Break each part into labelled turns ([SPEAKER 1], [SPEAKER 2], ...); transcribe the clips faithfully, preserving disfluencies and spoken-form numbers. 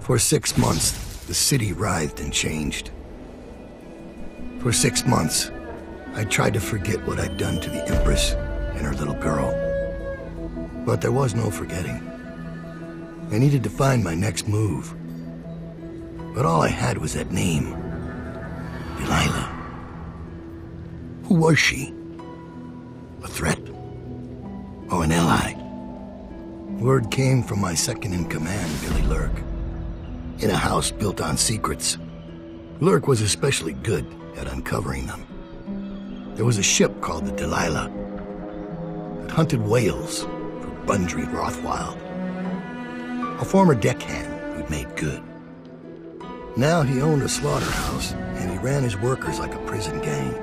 [SPEAKER 1] For six months, the city writhed and changed. For six months, I tried to forget what I'd done to the Empress and her little girl. But there was no forgetting. I needed to find my next move. But all I had was that name. Delilah. Who was she? A threat? Or an ally? Word came from my second-in-command, Billy Lurk. In a house built on secrets, Lurk was especially good at uncovering them. There was a ship called the Delilah that hunted whales for Bundry Rothwild. A former deckhand who'd made good. Now he owned a slaughterhouse, and he ran his workers like a prison gang.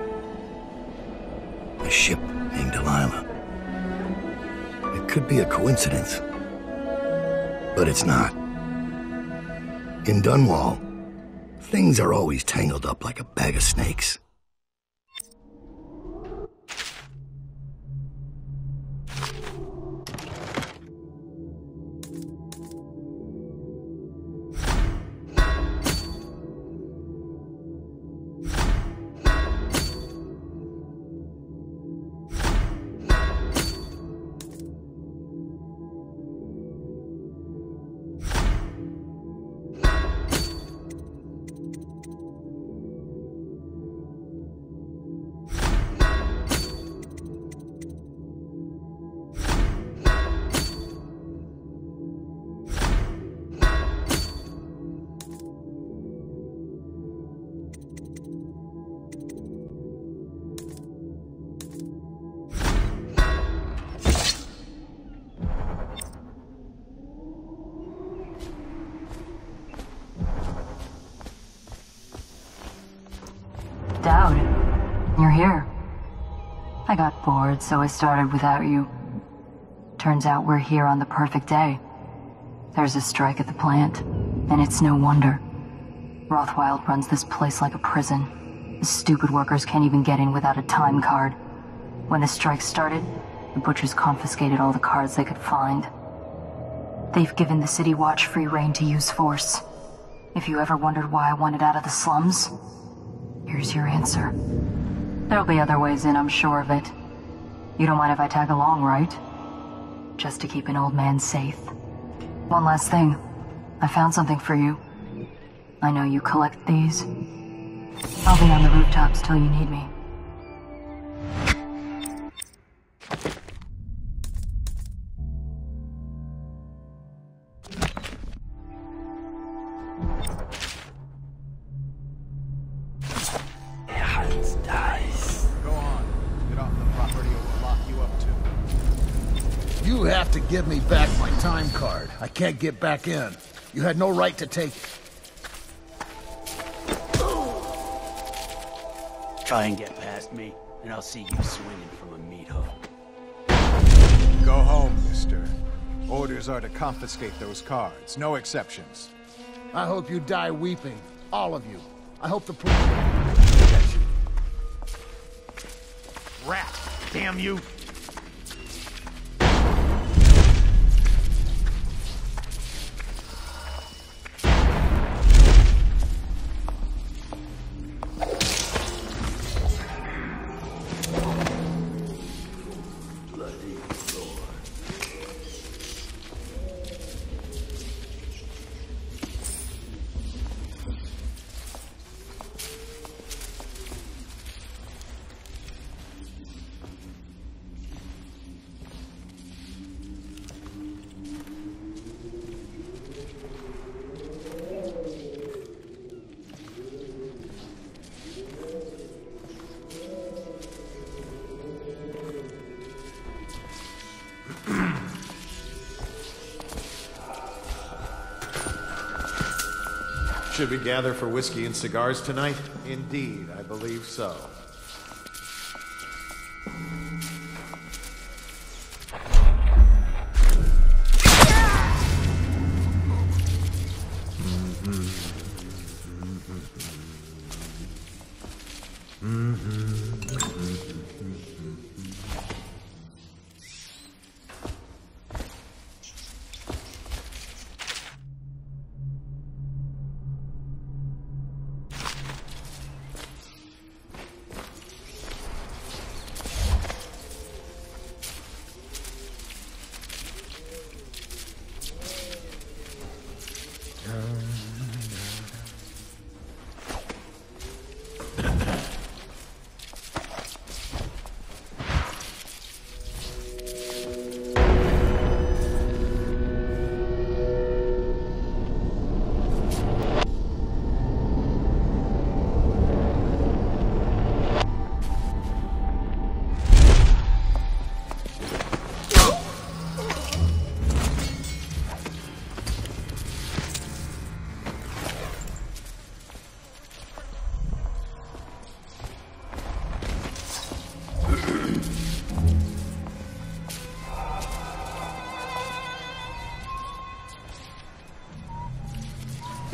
[SPEAKER 1] A ship named Delilah. It could be a coincidence, but it's not. In Dunwall, things are always tangled up like a bag of snakes.
[SPEAKER 2] Daud, you're here. I got bored, so I started without you. Turns out we're here on the perfect day. There's a strike at the plant, and it's no wonder. Rothwild runs this place like a prison. The stupid workers can't even get in without a time card. When the strike started, the butchers confiscated all the cards they could find. They've given the City Watch free rein to use force. If you ever wondered why I wanted out of the slums, here's your answer. There'll be other ways in, I'm sure of it. You don't mind if I tag along, right? Just to keep an old man safe. One last thing. I found something for you. I know you collect these. I'll be on the rooftops till you need me.
[SPEAKER 3] You have to give me back my time card. I can't get back in. You had no right to take it.
[SPEAKER 4] Try and get past me, and I'll see you swinging from a meat hook.
[SPEAKER 5] Go home, mister. Orders are to confiscate those cards, no exceptions.
[SPEAKER 3] I hope you die weeping. All of you. I hope the police get you.
[SPEAKER 5] Rat! Damn you!
[SPEAKER 6] Should we gather for whiskey and cigars tonight? Indeed, I believe so.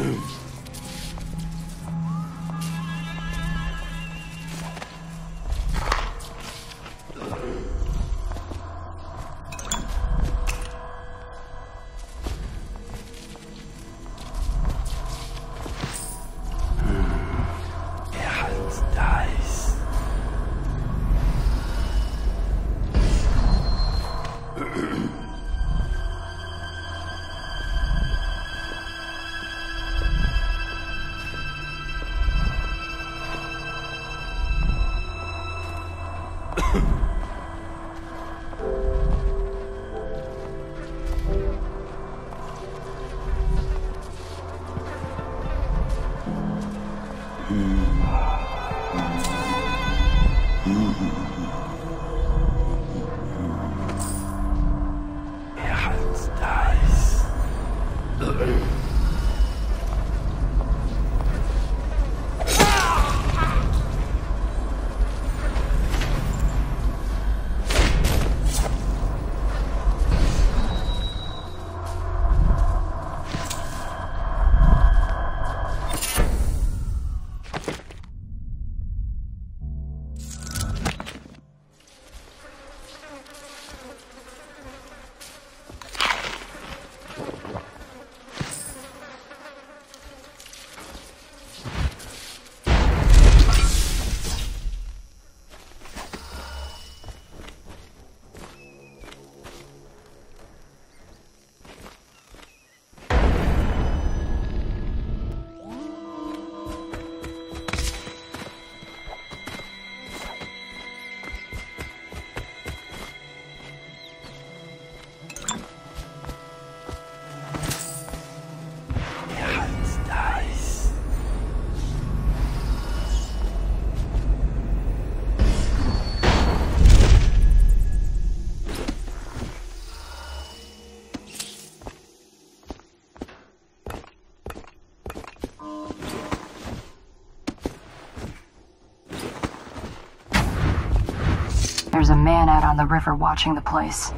[SPEAKER 2] There's a man out on the river watching the place.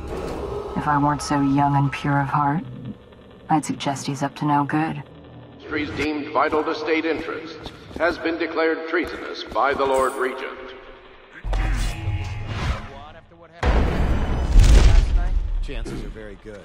[SPEAKER 2] If I weren't so young and pure of heart, I'd suggest he's up to no good.
[SPEAKER 7] Industries deemed vital to state interests has been declared treasonous by the Lord Regent.
[SPEAKER 6] Chances are very good.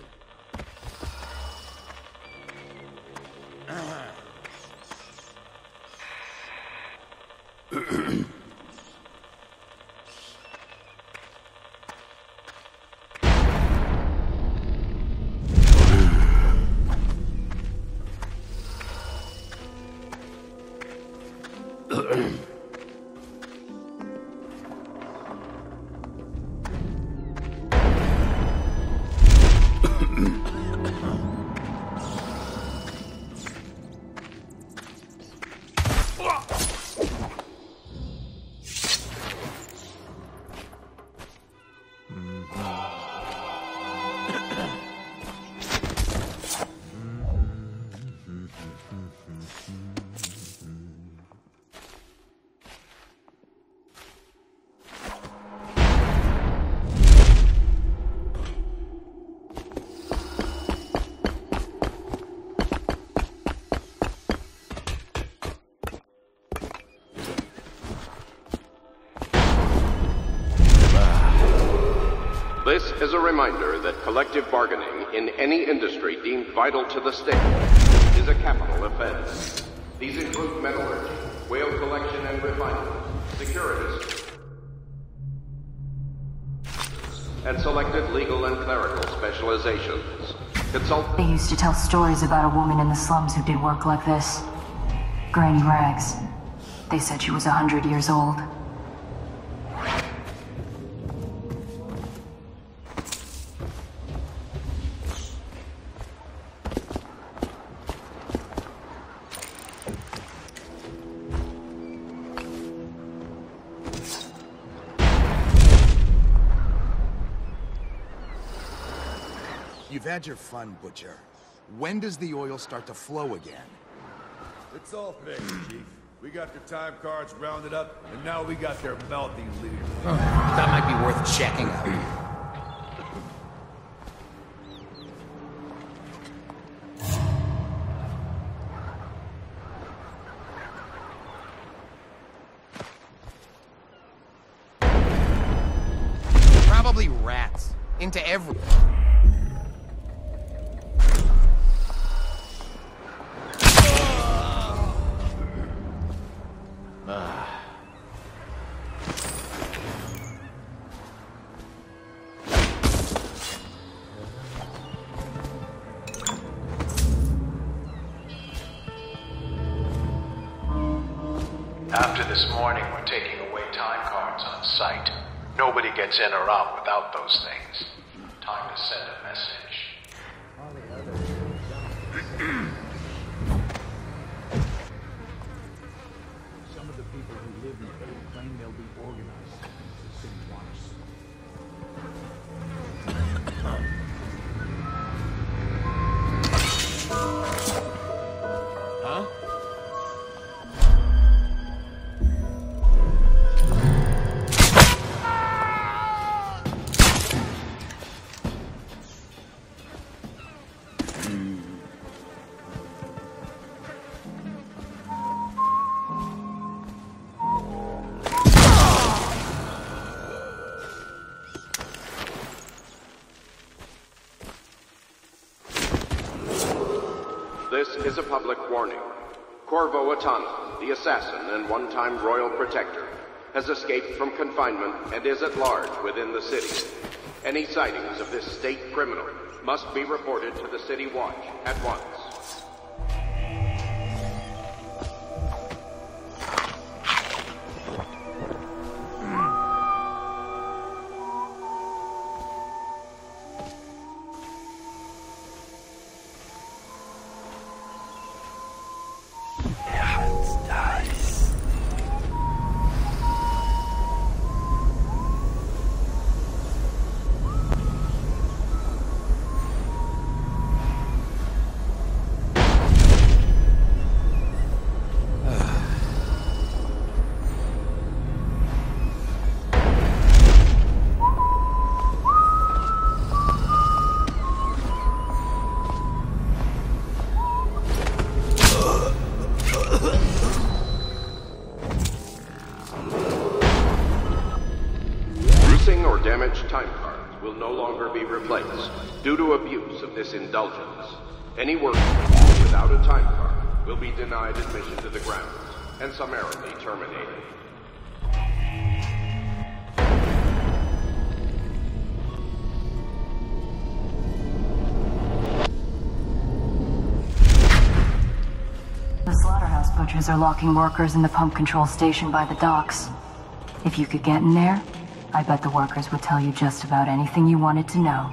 [SPEAKER 7] This is a reminder that collective bargaining in any industry deemed vital to the state is a capital offense. These include metallurgy, whale collection and refinement, securities, and selected legal and clerical specializations. Consult-
[SPEAKER 2] They used to tell stories about a woman in the slums who did work like this. Granny Rags. They said she was a hundred years old.
[SPEAKER 8] You've had your fun, Butcher. When does the oil start to flow again?
[SPEAKER 9] It's all fixed, Chief. We got their time cards rounded up, and now we got their melting leader.
[SPEAKER 4] Oh, that might be worth checking out.
[SPEAKER 8] into every...
[SPEAKER 5] After this morning, we're taking away time cards on site. Nobody gets in or out without those things. Time to send a message.
[SPEAKER 3] Some of the people who live in the city claim they'll be organized. The city wants.
[SPEAKER 8] Huh?
[SPEAKER 7] This is a public warning. Corvo Atana, the assassin and one-time royal protector, has escaped from confinement and is at large within the city. Any sightings of this state criminal must be reported to the City Watch at once. Damaged time cards will no longer be replaced due to abuse of this indulgence. Any worker without a time card will be denied admission to the grounds and summarily terminated.
[SPEAKER 2] The slaughterhouse butchers are locking workers in the pump control station by the docks. If you could get in there, I bet the workers would tell you just about anything you wanted to know.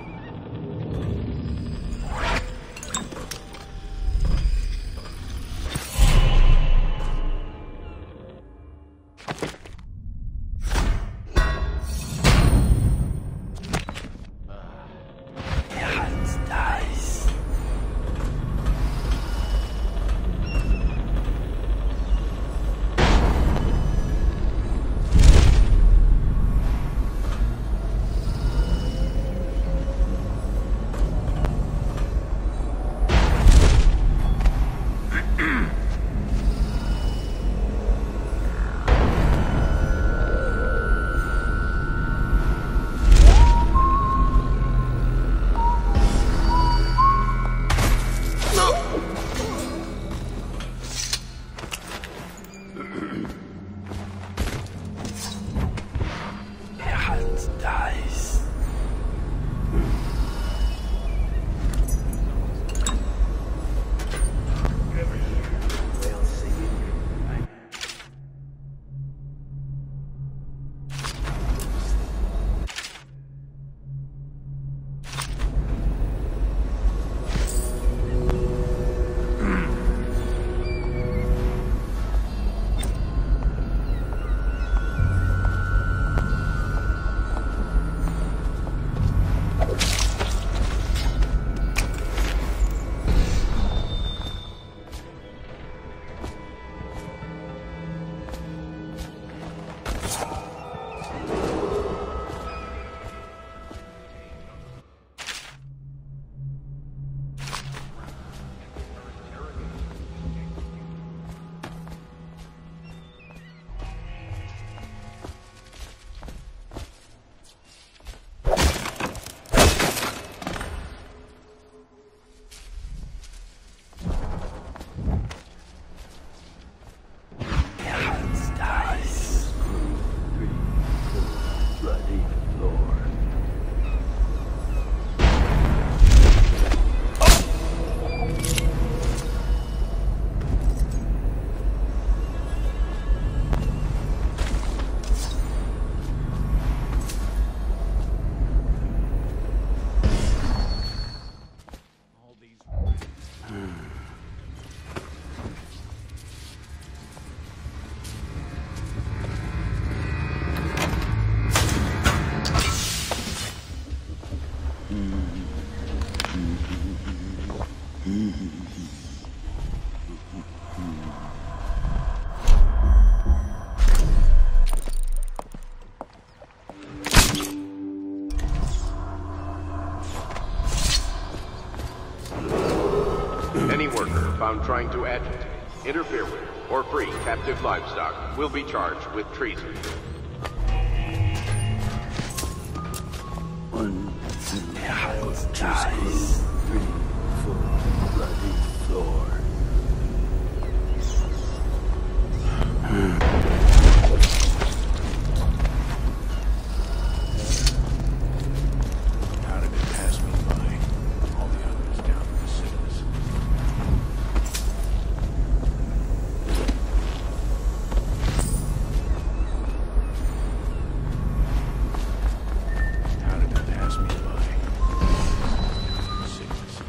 [SPEAKER 7] Any worker found trying to agitate, interfere with, or free captive livestock will be charged with treason.
[SPEAKER 4] One, two, guys. Three, four, bloody floor. How did it pass me by? All the others down in the cities. How did it pass me by? Cities.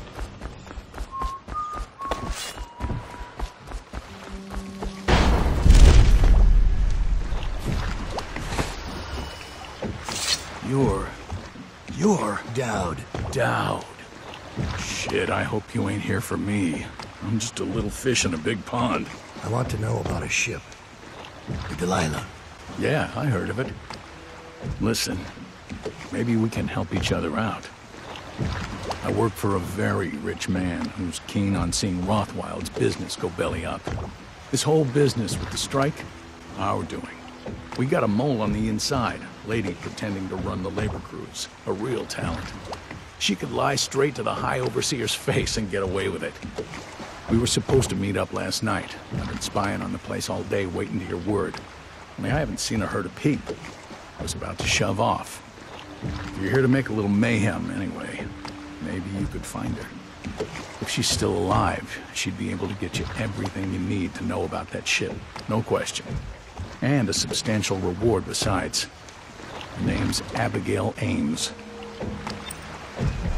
[SPEAKER 4] You're... You're...
[SPEAKER 1] Daud.
[SPEAKER 4] Daud. Shit, I hope you ain't here for me. I'm just a little fish in a big pond.
[SPEAKER 1] I want to know about a ship. The Delilah.
[SPEAKER 4] Yeah, I heard of it. Listen, maybe we can help each other out. I work for a very rich man who's keen on seeing Rothwild's business go belly up. This whole business with the strike, our doing. We got a mole on the inside, lady pretending to run the labor crews, a real talent. She could lie straight to the High Overseer's face and get away with it. We were supposed to meet up last night. I've been spying on the place all day waiting to hear word. Only I haven't seen her hurt a peep. I was about to shove off. If you're here to make a little mayhem anyway, maybe you could find her. If she's still alive, she'd be able to get you everything you need to know about that ship. No question. And a substantial reward besides. Her name's Abigail Ames.